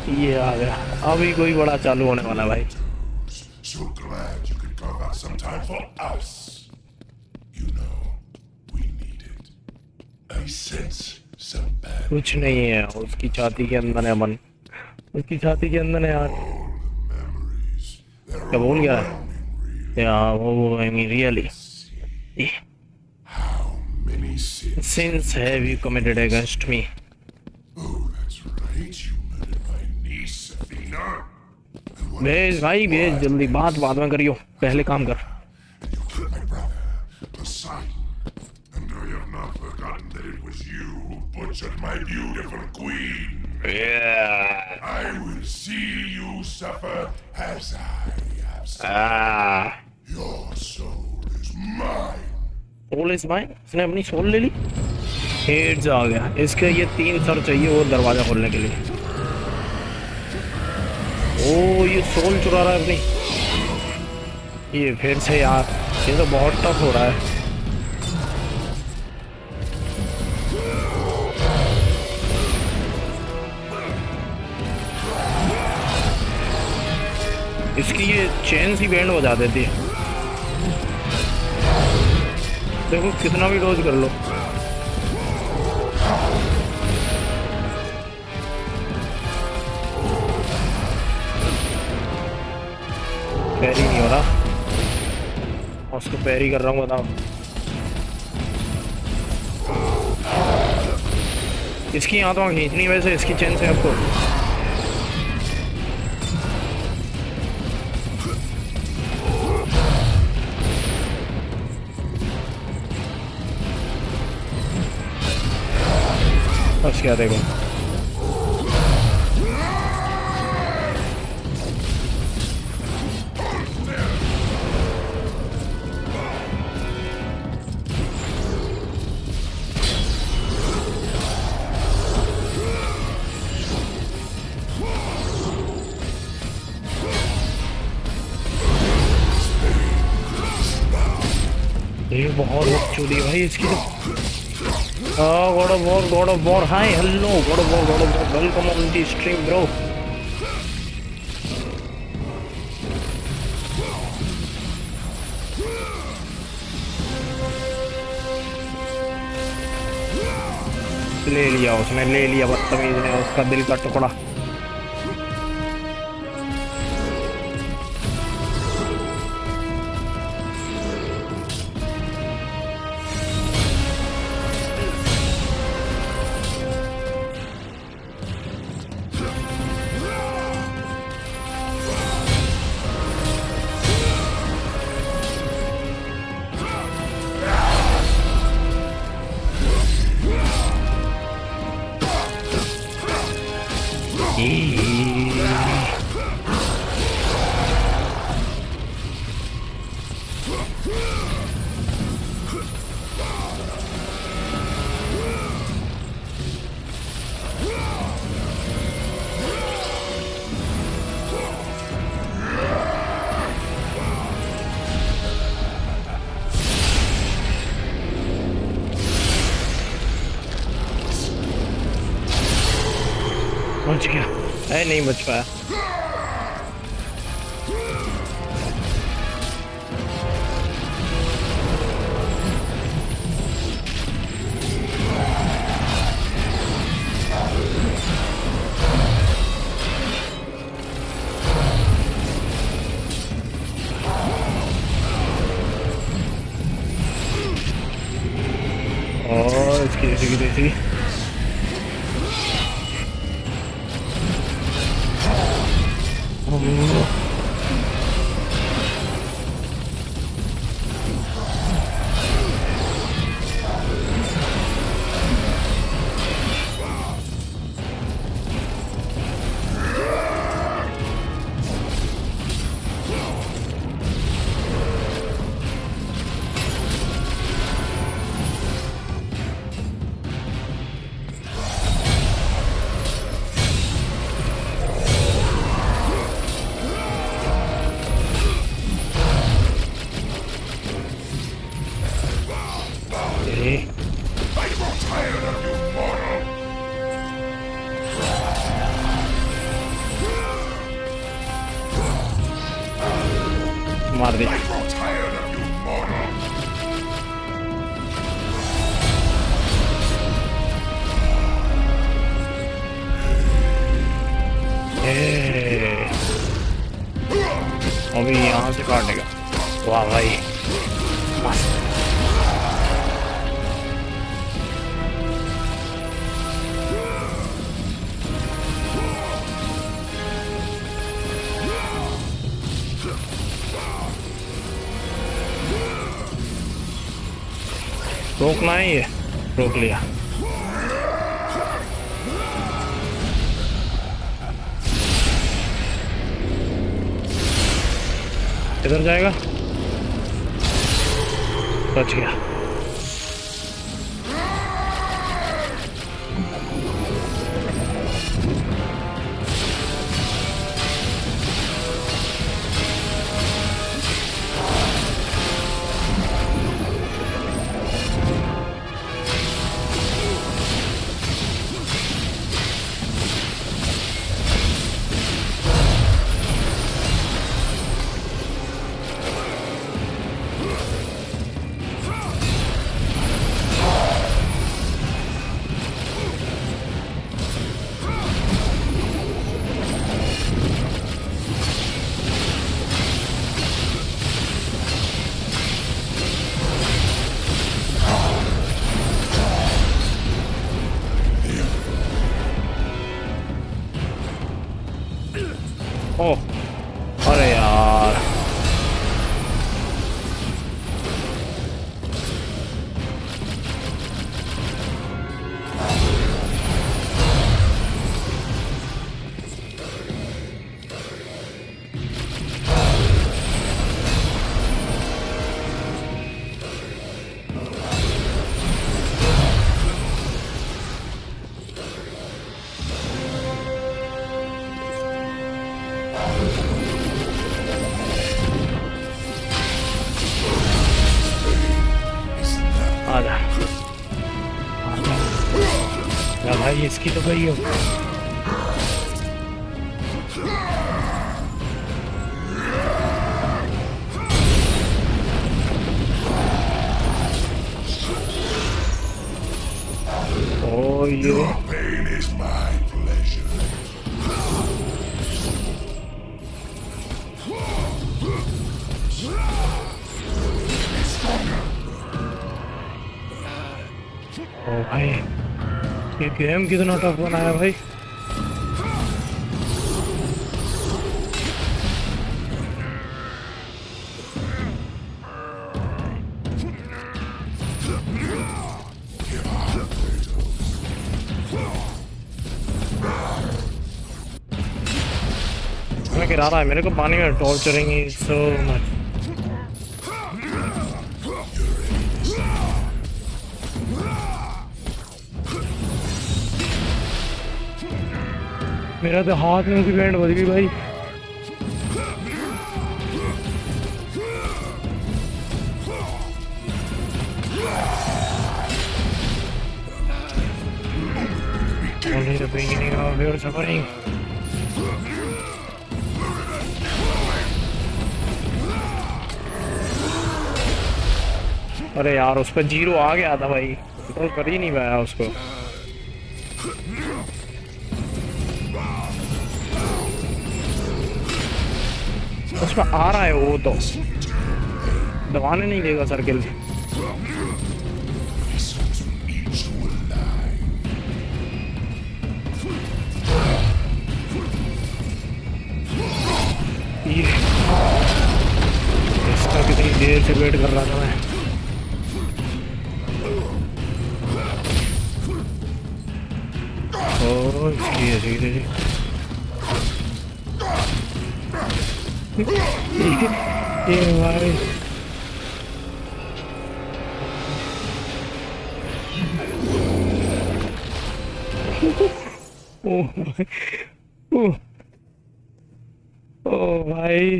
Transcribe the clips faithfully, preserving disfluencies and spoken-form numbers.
ये आ गया, अभी कोई बड़ा चालू होने वाला है भाई। So glad you could carve out some time for us. You know, we need it. I sense some bad. कुछ नहीं है उसकी छाती के अंदर है मन, उसकी छाती के अंदर है यार। Memories. They're क्या बोल गया overwhelming, really. या वो I mean really How many sins? Sins have you committed against me. Oh, that's right. You murdered my niece, Athena. And what भेज भाई भेज, जल्दी, बात बाद में करियो, पहले काम कर। And you killed my brother, Poseidon. And I have not forgotten that it was you who butchered my beautiful queen. Yeah. I will see you suffer as I have suffered. Ah. Your soul is mine. Soul is mine, इसने अपनी soul ले ली। Heads आ गया, इसके ये तीन sir चाहिए वो दरवाजा खोलने के लिए। ओ ये सोल चुरा रहा है अपनी। ये फिर से यार, ये तो बहुत टफ हो रहा है। इसकी ये चेन सी बैंड बजा देती है, देखो कितना भी डोज कर लो। पैरी नहीं हो रहा, उसको पैरी कर रहा हूँ, बताओ। इसकी यहाँ तो खींचनी, वैसे इसकी चेन से आपको। बस क्या देखो, ये बहुत चोरी भाई इसकी तो। Oh, God of War, God of War, hi, hello, God of War, God of War, welcome on the stream, bro. ले लिया उसने, ले लिया बदतमीज ने उसका दिल का टुकड़ा। बच गया है, नहीं बच पाया। और इसकी जैसी जैसी मार दिया। I'm tired of you morons. ए, अभी यहाँ से काटेगा। वाह भाई मस्त। रोकना ही है, रोक लिया। इधर जाएगा, बच गया। ओह अरे यार, आजा आजा या भाई, इसकी तो गई हो। ओ ये Your pain is my pleasure. ओ भाई, ये गेम कितना टफ बनाया भाई। मैं गिरा रहा है मेरे को पानी में, टॉर्चरिंग सो मच। मेरा तो हाथ में उसकी बैंड बज गई भाई। Only the beginning of your suffering. अरे यार, उस पर जीरो आ गया था भाई, कंट्रोल कर ही नहीं पाया उसको। उसमें आ रहा है वो, तो दबाने नहीं देगा सर्किल। ये इसका कितनी देर से वेट कर रहा था मैं। ओ इसकी है धीरे धीरे। ये भाई ओ भाई, ओ ओ भाई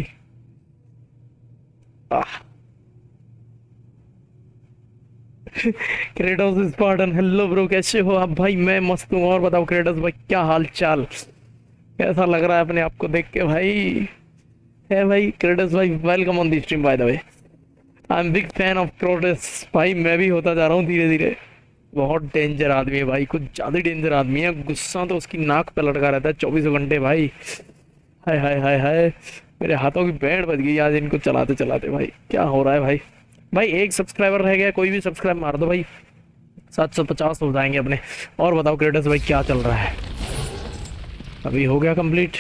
क्रेटोस स्पार्टन, हेलो ब्रो, कैसे हो आप भाई? मैं मस्त हूँ। और बताओ क्रेटोस भाई, क्या हाल चाल, कैसा लग रहा है अपने आप को देख के भाई? है भाई क्रेटस भाई, welcome on the stream by the way. I am big fan of Kratos भाई, मैं भी होता जा रहा हूँ धीरे धीरे। बहुत डेंजर आदमी है भाई, कुछ ज्यादा डेंजर आदमी है। गुस्सा तो उसकी नाक पे लटका रहता है चौबीसों घंटे भाई। हाय हाय हाय हाय, मेरे हाथों की बैंड बज गई आज इनको चलाते चलाते। भाई क्या हो रहा है भाई। भाई एक सब्सक्राइबर रह गया, कोई भी सब्सक्राइब मार दो भाई, सात सौ पचास हो जाएंगे अपने। और बताओ क्रेटस भाई क्या चल रहा है। अभी हो गया कंप्लीट।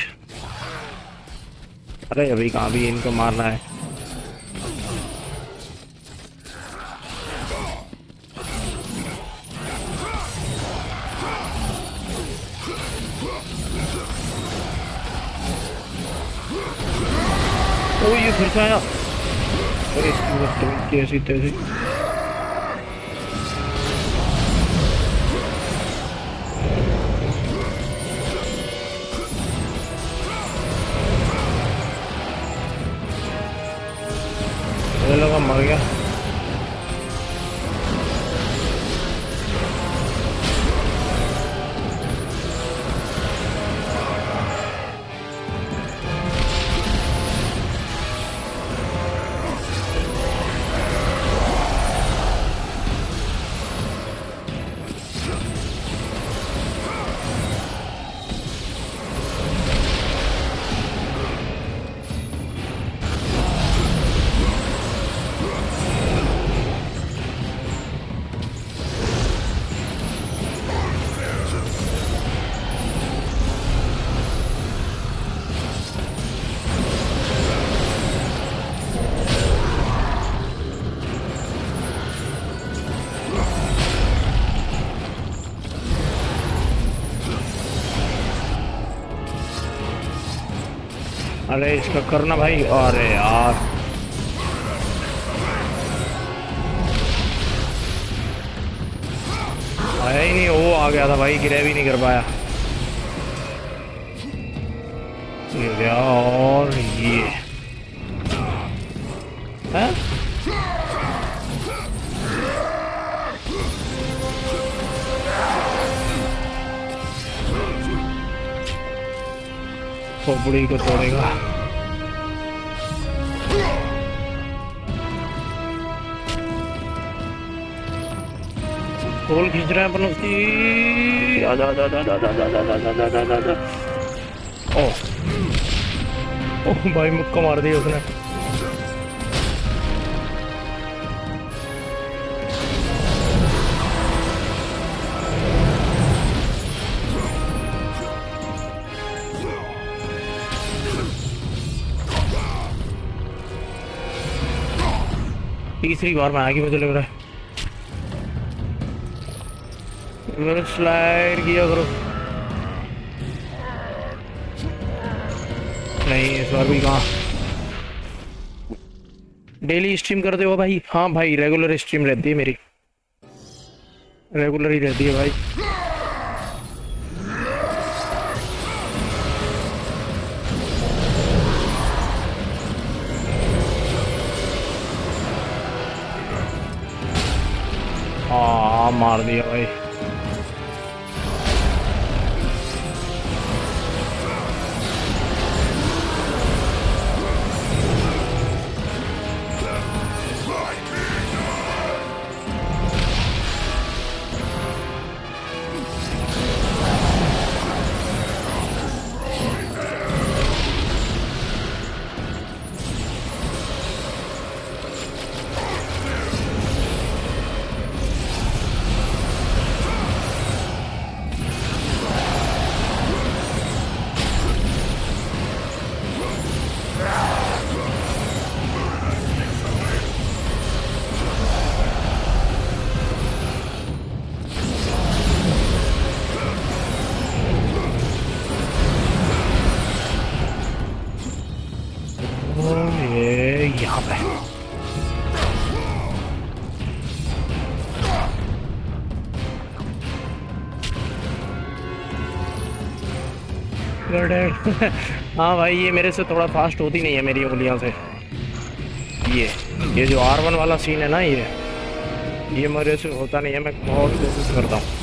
अरे अभी कहाँ भी इनको मारना है। ओ ये फिर से आया। अरे इसकी वक्त तो कैसी तैसी। मुझे लगा मर गया। अरे इसका करना भाई। अरे यार आया ही नहीं, वो आ गया था भाई, गिरे भी नहीं कर पाया। ये गया और ये है। खोपड़ी को तोड़ेगा। गोल खींच रहे हैं अपन उसकी। आजा आजा आजा आजा आजा आजा आजा आजा आजा आजा। ओह ओह भाई मुक्का मार दिया उसने। तीसरी बार में आगे मुझे लग रहा है। मेरे स्लाइड किया करो। नहीं इस बार भी कहाँ। डेली स्ट्रीम करते हो भाई? हाँ भाई रेगुलर स्ट्रीम रहती है मेरी, रेगुलर ही रहती है भाई। हाँ मार दिया भाई। यहाँ पे हाँ भाई ये मेरे से थोड़ा फास्ट होती नहीं है मेरी उंगलियों से। ये ये जो आर वन वाला सीन है ना, ये ये मेरे से होता नहीं है। मैं बहुत कोशिश करता हूँ।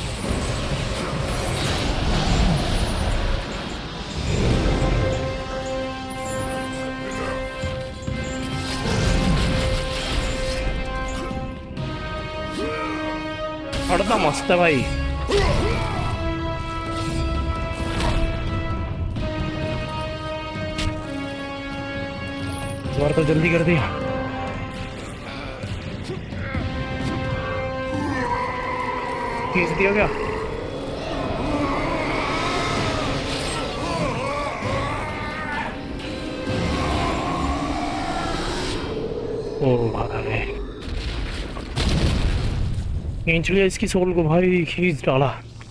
कितना मस्त है भाई। और तो जल्दी कर दिया। खींच दिया क्या? ओ भाई खींच लिया इसकी सोल को भाई, खींच डाला,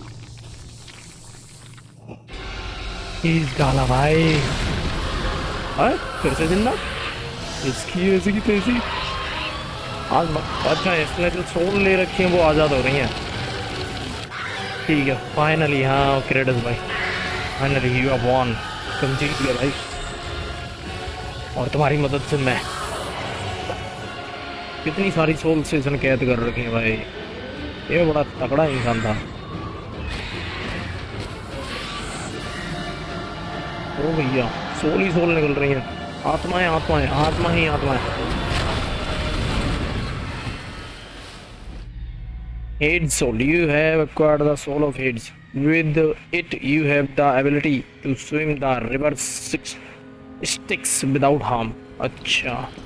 खींच डाला भाई। अरे फिर से जिंदा, इसकी ऐसी की तैसी। आज अच्छा इसने जो सोल ले रखी है वो आज़ाद हो रही हैं। ठीक है फाइनली। हाँ क्रेडस भाई फाइनली यू हैव वॉन, तुम जीत गए भाई। और तुम्हारी मदद से मैं, कितनी सारी सोल से इसने कैद कर रखी है भाई। ये बड़ा तगड़ा इंसान था। ओ भैया सोल ही सोल निकल रही है, आत्माएं आत्माएं आत्मा ही आत्माएं। Hades soul, you have acquired the soul of Hades. With it you have the ability to swim the river six Styx without harm. अच्छा